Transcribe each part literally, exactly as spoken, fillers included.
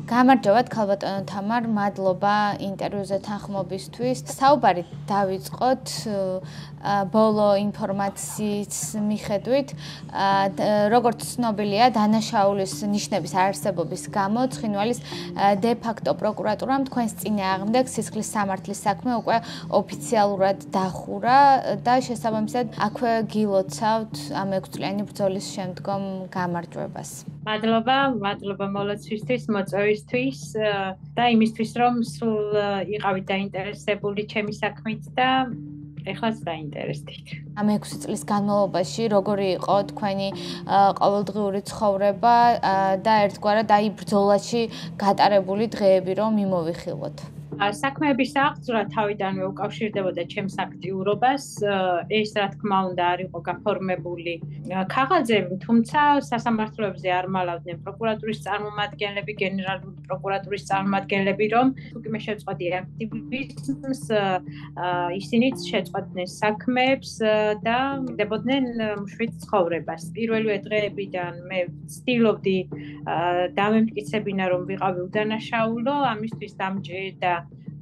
გამარჯობათ ქალბატონო თამარ, მადლობა ინტერვიუზე თანხმობისთვის. საუბარი დავიწყოთ ბოლო ინფორმაციის მიხედვით, როგორც ცნობილია, დანაშაულის ნიშნების არარსებობის გამო ცხინვალის დე-ფაქტო პროკურატურამ თქვენს წინააღმდეგ სისხლის სამართლის საქმე უკვე ოფიციალურად დახურა და შესაბამისად აქვე გილოცავთ ამ ექვსწლიანი ბრძოლის შემდგომ გამარჯვებას. მადლობა, მადლობა მოლოცვისთვის, მოწვევისთვის და იმისთვის, რომ სულ იყავით დაინტერესებული ჩემი საქმით და ეხლაც დაინტერესდით. ამ ექვსი წლის განმავლობაში როგორი იყო თქვენი ყოველდღიური ცხოვრება და ერთგვარად აი ბრძოლაში გატარებული დღეები რომ მიმოვიხილოთ? საქმეების აღძვრა თავიდანვე უკავშირდებოდა ჩემს აქტიურობას. ეს რა თქმა უნდა არ იყო გაფორმებული ქაღალდზე, თუმცა სასამართლოებზე არ მალავდნენ პროკურატურის წარმომადგენლები, გენერალური პროკურატურის წარმომადგენლები, რომ თუკი მე შევწყვეტი აქტივიზმს, ისინიც შეწყვეტდნენ საქმეებს და დებოდნენ მშვიდ ცხოვრებას. პირველივე დღეებიდან მე ვცდილობდი დამემტკიცებინა, რომ ვიყავი უდანაშაულო, ამისთვის დამჭირდა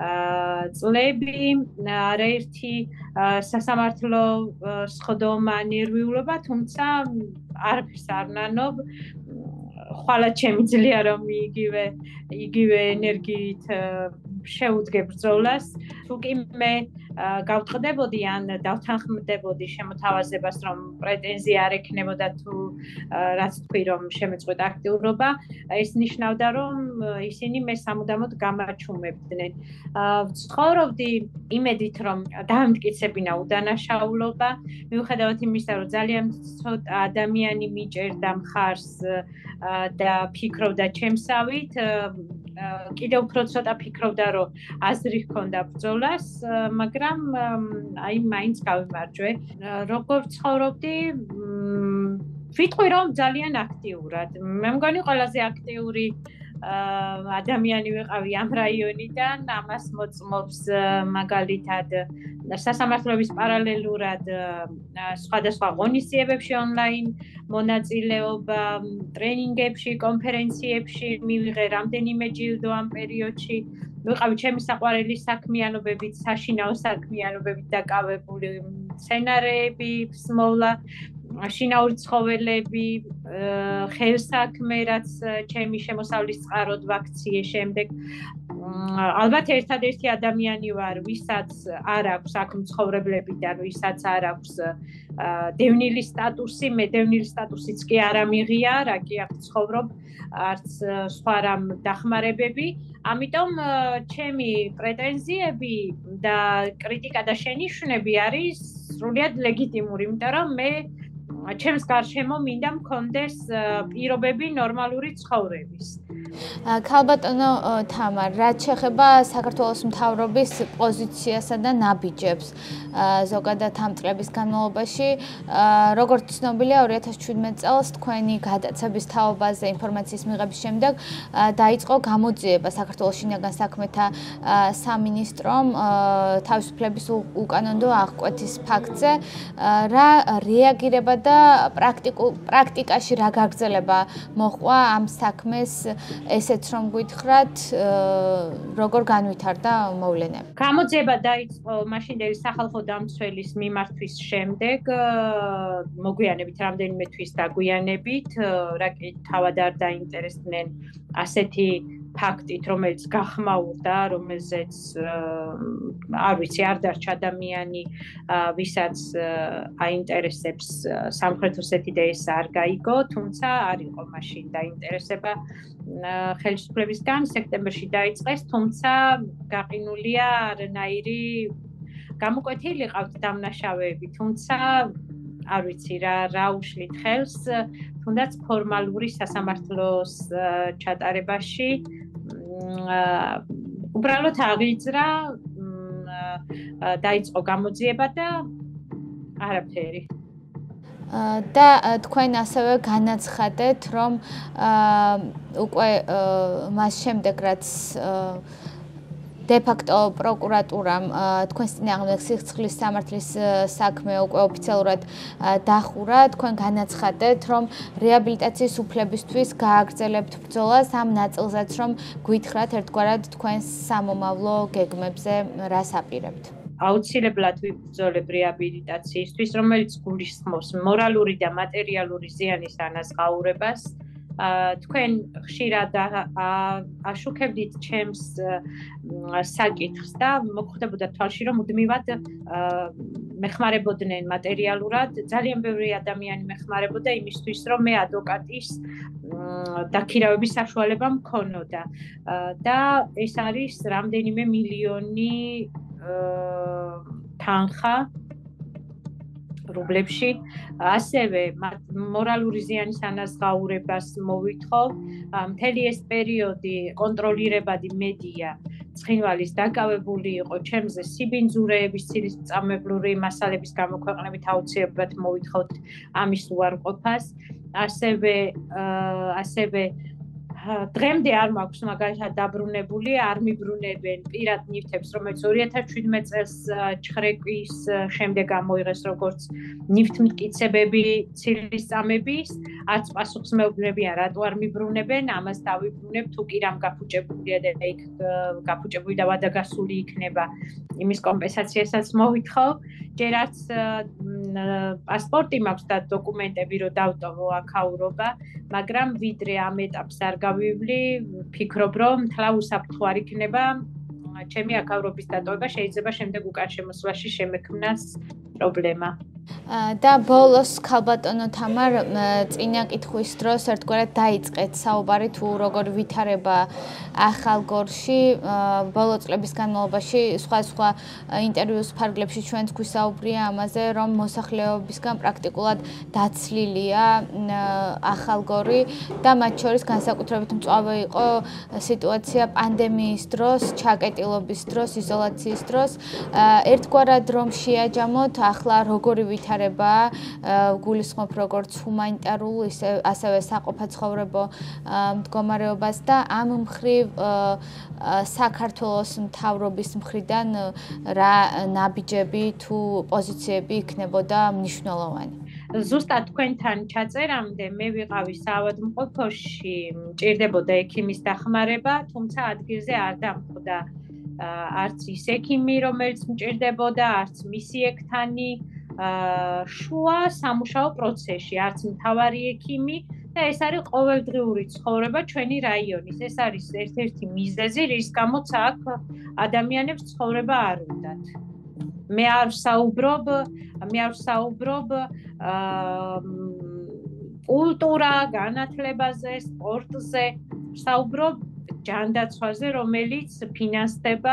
წლები, არაერთი სასამართლო სხდომა, ნერვიულობა, თუმცა არაფერს არ ნანობ. ხვალად შემიძლია რომ იგივე იგივე ენერგიით შევუდგე ბრძოლას. თუკი მე გავწყდებოდი ან დავთანხმდებოდი შემოთავაზებას, რომ პრეტენზია არ ექნებოდა თუ რაც თქვი რომ შემეწყვეტ აქტიურობა, ეს ნიშნავდა რომ ისინი მე სამუდამოდ გამაჩუმებდნენ. ვცხოვრობდი იმედით რომ დაამტკიცებინა უდანაშაულობა, მიუხედავად იმისა რომ ძალიან ცოტა ადამიანი მიჭერდა მხარს და ფიქრობდა ჩემსავით, კიდევ უფრო ცოტა ფიქრობდა რომ აზრი ჰქონდა ბრძოლას, მაგრამ აი მაინც გავიმარჯვე. როგორ ცხოვრობდი? ვიტყვი რომ ძალიან აქტიურად. მე მგონი ყველაზე აქტიური ადამიანი ვიყავი ამ რაიონიდან, ამას მოწმობს მაგალითად სასამართლოების პარალელურად სხვადასხვა ღონისძიებებში ონლაინ მონაწილეობა, ტრენინგებში, კონფერენციებში მივიღე რამდენიმე ჯილდო ამ პერიოდში. ვიყავი ჩემი საყვარელი საქმიანობებით, საშინაო საქმიანობებით დაკავებული, სცენარეები, სმოვლა, შინაური ცხოველები, ხელსაქმე, რაც ჩემი შემოსავლის წყაროდ ვაქციე შემდეგ. ალბათ ერთადერთი ადამიანი ვარ, ვისაც არ აქვს აქ მცხოვრებლებიდან, ვისაც არ აქვს დევნილი სტატუსი, მე დევნილი სტატუსიც კი არ ამიღია, რა კი აქ ცხოვრობ, არც სხვა რამ დახმარებები. ამიტომ ჩემი პრეტენზიები და კრიტიკა და შენიშვნები არის სრულიად ლეგიტიმური, იმიტომ რომ მე ჩემს გარშემო მინდა მქონდეს პირობები ნორმალური ცხოვრების. ქალბატონო თამარ, რაც შეეხება საქართველოს მთავრობის პოზიციასა და ნაბიჯებს ზოგადად ამ წლების განმავლობაში, როგორც ცნობილია, ორი ათას შვიდმეტ წელს თქვენი გადაცემის თაობაზე ინფორმაციის მიღების შემდეგ დაიწყო გამოძიება საქართველოს შინაგან საქმეთა სამინისტრომ თავისუფლების უკანონო აღკვეთის ფაქტზე. რა რეაგირება და პრაქტიკაში რა გაგრძელება მოჰყვა ამ საქმეს, ესეც რომ გითხრათ, როგორ განვითარდა მოვლენები? გამოძიება დაიწყო მაშინდელი სახალხო დამცველის მიმართვის შემდეგ, მოგვიანებით რამდენიმე თვის დაგვიანებით, რა კი თავად არ დაინტერესდნენ ასეთი ფაქტით, რომელიც გახმაურდა, რომელზეც არ ვიცი, არ დარჩა ადამიანი, ვისაც აინტერესებს სამხრეთ ოსეთი და ეს არ გაიგო, თუმცა არ იყო მაშინ დაინტერესება ხელისუფლებისგან, სექტემბერში დაიწყეს, თუმცა გაყინულია არანაირი გამოკვეთილი ყავთ დამნაშავეები, თუმცა არ ვიცი რა რა უშლით ხელს, თუნდაც ფორმალური სასამართლოს ჩატარებაში უბრალოდ აღიძრა, დაიწყო გამოძიება და არაფერი. და თქვენ ასევე განაცხადეთ, რომ უკვე მას შემდეგ რაც დე-ფაქტო პროკურატურამ თქვენს წინააღმდეგ სიცხლის სამართლის საქმე უკვე ოფიციალურად დახურა, თქვენ განაცხადეთ, რომ რეაბილიტაციის უფლებისთვის გააგრძელებთ ბრძოლას ამ ნაწილზეც, რომ გვითხრათ ერთგვარად თქვენს სამომავლო გეგმებზე რას აპირებთ. აუცილებლად ვიბრძოლებ რეაბილიტაციისთვის, რომელიც გულისხმობს მორალური და მატერიალური ზიანის ანაზღაურებას. თქვენ ხშირად აშუქებდით ჩემს საკითხს და მოგხვდებოდა თვალში, რომ მუდმივად მეხმარებოდნენ მატერიალურად. ძალიან ბევრი ადამიანი მეხმარებოდა იმისთვის, რომ მე ადვოკატის დაქირავების საშუალება მქონოდა. და ეს არის რამდენიმე მილიონი თანხა რუბლებში. ასევე მორალური ზიანის ანაზღაურებას მოვითხოვ. მთელი ეს პერიოდი კონტროლირებადი მედია ცხინვალის დაკავებული იყო ჩემზე სიბინძურეების ცილისწამებლური მასალების გამოქვეყნებით, აუცილებლად მოვითხოვთ ამის უარყოფას. ასევე ასევე დღემდე არ მაქვს მაგალითად დაბრუნებული, არ მიბრუნებენ პირად ნივთებს, რომელიც ორი ათას შვიდმეტ წელს ჩხრეკვის შემდეგ გამოიღეს როგორც ნივთმტკიცებები ცილისწამების, არც პასუხს მეუბნებიან, რატო არ მიბრუნებენ, ამას დავიბრუნებ, თუ კი რამ გაფუჭებულია და იქ გაფუჭებული და ვადაგასული იქნება, იმის კომპენსაციასაც მოვითხოვ. ჯერ არც პასპორტი მაქვს და დოკუმენტები რო დავტოვო აქაურობა, მაგრამ ვიდრე ამ ეტაპს არ გავივლი, ფიქრობ, რომ თლა უსაფრთხო არ იქნება ჩემი აქაურობის დატოვება, შეიძლება შემდეგ უკან შემოსვლაში შემექმნას პრობლემა. და ბოლოს ქალბატონო თამარ, წინა კითხვის დროს ერთგვარად დაიწყეთ საუბარი თუ როგორ ვითარება ახალგორში. ბოლო წლების განმავლობაში სხვადასხვა ინტერვიუს ფარგლებში ჩვენც გვისაუბრია ამაზე, რომ მოსახლეობისგან პრაქტიკულად დაცლილია ახალგორი და მათ შორის განსაკუთრებით მწვავე იყო სიტუაცია პანდემიის დროს, ჩაკეტილობის დროს, იზოლაციის დროს. ერთგვარად რომ შეაჯამოთ, ახლა როგორი ვითარება, გულისხმობ როგორც ჰუმანიტარულ, ასევე საყოფაცხოვრებო მდგომარეობას და ამ მხრივ საქართველოს მთავრობის მხრიდან რა ნაბიჯები თუ პოზიციები იქნებოდა მნიშვნელოვანი. ზუსტად თქვენთან ჩაწერამდე მე ვიყავი საავადმყოფოში, მჭირდებოდა ექიმის დახმარება, თუმცა ადგილზე არ დამხვდა არც ის ექიმი, რომელიც მჭირდებოდა, არც მისი ექთანი შუა სამუშაო პროცესში, არც მთავარი ექიმი და ეს არის ყოველდღიური ცხოვრება ჩვენი რაიონის. ეს არის ერთ-ერთი მიზეზი, რის გამოც აქ ადამიანებს ცხოვრება არ უნდათ. მე არ საუბრობ, მე არ საუბრობ კულტურა, განათლებაზე, სპორტზე, საუბრობ ჯანდაცვაზე, რომელიც ფინანსდება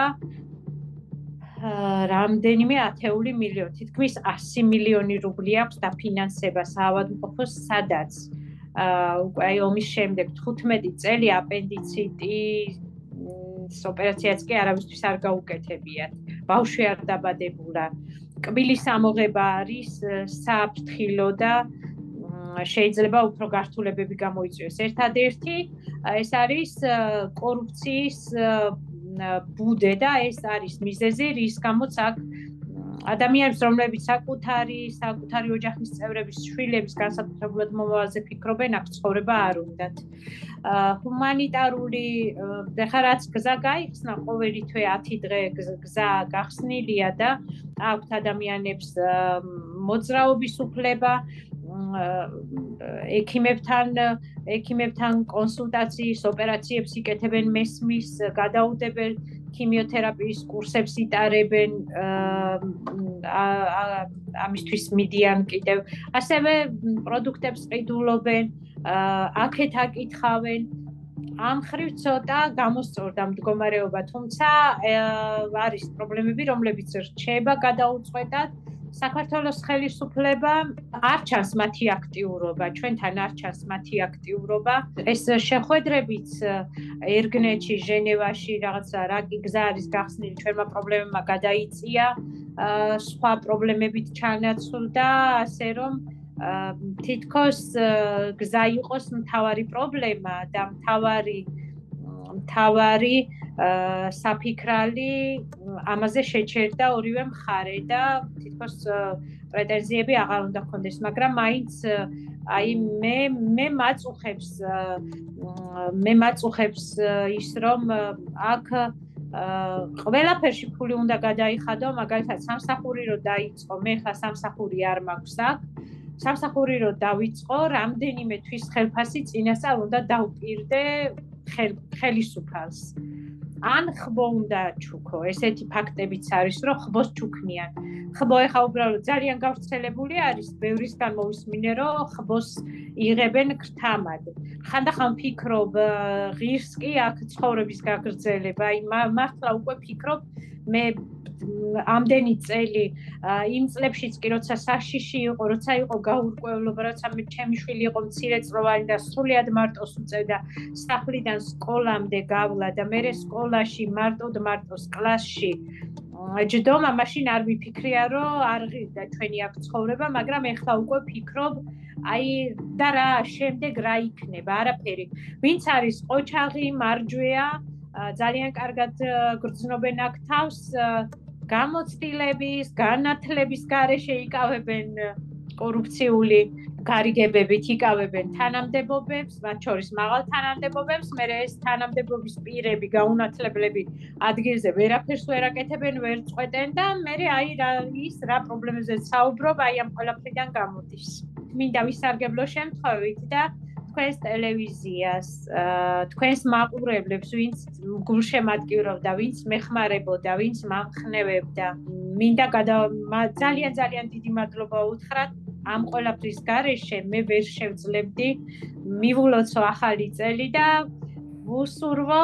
რამდენიმე ათეული მილიონი, თითქმის ასი მილიონი რუბლი აქვს დაფინანსება საავადმყოფოს, სადაც უკვე აი ომის შემდეგ თხუთმეტი წელი აპენდიციტის ოპერაციაც კი არავისთვის არ გაუკეთებიათ. ბავშვი არ დაბადებულა. კბილის ამოღება არის საფრთხილო და შეიძლება უფრო გართულებები გამოიწვიოს. ერთადერთი ეს არის კორუფციის ბუდე და ეს არის მიზეზი, რის გამოც აქ ადამიანებს, რომლებიც საკუთარი, საკუთარი ოჯახის წევრების, შვილების განსაკუთრებულად მომავალზე ფიქრობენ, აქ ცხოვრება არ უნდათ. ჰუმანიტარული, ეხლა რაც გზა გაიხსნა, ყოველი თვე ათი დღე გზა გახსნილია და აქვთ ადამიანებს მოძრაობის უფლება, ექიმებთან ექიმებთან კონსულტაციის, ოპერაციებს იკეთებენ, მესმის, გადაუდებელ ქიმიოთერაპიის კურსებს იტარებენ, ამისთვის მიდიან კიდევ. ასევე პროდუქტებს ყიდულობენ, აქეთ აკითხავენ. ამ ხრივ ცოტა გამოსწორდა მდგომარეობა, თუმცა არის პრობლემები, რომლებიც რჩება გადაუწყვეტად. საქართველოს ხელისუფლება არ ჩანს მათი აქტიურობა, ჩვენთან არ ჩანს მათი აქტიურობა. ეს შეხვედრებიც ერგნეთში, ჟენევაში რაღაცა რა გზა არის გახსნილი, ჩვენმა პრობლემებმა გადაიწია, სხვა პრობლემებით ჩანაცვლდა, ასე რომ თითქოს გზა იყოს მთავარი პრობლემა და მთავარი მთავარი საფიქრალი ამაზე შეჩერდა ორივე მხარე და თითქოს პრეტენზიები აღარ უნდა ჰქონდეს, მაგრამ მაინც აი მე მე მაწუხებს მე მაწუხებს ის რომ აქ ყველაფერში ფული უნდა გადაიხადო, მაგალითად სამსახური რო დაიწყო, მე ხა სამსახური არ მაქვს აქ. სამსახური რო დავიწყო, რამდენიმე თვის ხელფასი წინასწარ უნდა დავპირდე ხელისუფალს. ან ხბო უნდა ჩუქო, ესეთი ფაქტებიც არის, რომ ხბოს ჩუქნიან. ხბო ეხა უბრალოდ ძალიან გავრცელებული არის, ბევრისგან მოვისმინე, რომ ხბოს იღებენ ქრთამად. ხანდახან ვფიქრობ, ღირს კი აქ ცხოვრების გაგრძელება, აი მართლა უკვე ვფიქრობ, მე ამდენი წელი იმ წლებშიც კი როცა საშიში იყო, როცა იყო გაურკვევლობა, როცა მე ჩემი შვილი იყო მცირეწლოვანი და სრულიად მარტოს უწევდა სახლიდან სკოლამდე გავლა და მე სკოლაში მარტოდ მარტოს კლასში ჯდომა, მაშინ არ ვიფიქრია, რომ არ ღირდა ჩვენი აქ ცხოვრება, მაგრამ ეხლა უკვე ვფიქრობ, აი და რა შემდეგ რა იქნება, არაფერი. ვინც არის ყოჩაღი, მარჯვეა, ძალიან კარგად გრძნობენ აქ თავს, გამოცდილების, განათლების გარეშე იკავებენ კორუფციული გარიგებებით, იკავებენ თანამდებობებს, მათ შორის მაღალ თანამდებობებს, მე ეს თანამდებობის პირები, გაუნათლებლები ადგილზე ვერაფერს ვერ აკეთებენ, ვერ წყვეტენ და მე აი რა ის რა პრობლემებზეც საუბრობ, აი ამ ყველაფრიდან გამოდის. მინდა ვისარგებლო შემთხვევით და თქვენს ტელევიზიას, თქვენს მაყურებლებს, ვინც გულშემატკივრობდა, ვინც მეხმარებოდა, ვინც მამხნევებდა. მინდა ძალიან ძალიან დიდი მადლობა უთხრათ. ამ ყველაფრის გარეშე მე ვერ შევძლებდი მივულოცო ახალი წელი და ვუსურვო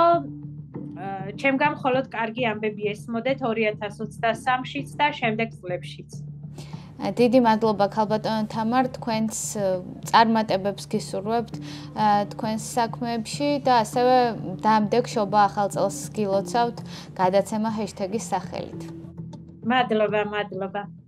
ჩემგან მხოლოდ კარგი ამბები ესმოდეთ ორი ათას ოცდასამშიც და შემდეგ წლებშიც. დიდი მადლობა ქალბატონო თამარ, თქვენს წარმატებებს გისურვებთ თქვენს საქმეებში და ასევე დამდეგ შობა ახალ წელს გილოცავთ გადაცემა ჰეშტეგის სახელით. მადლობა, მადლობა.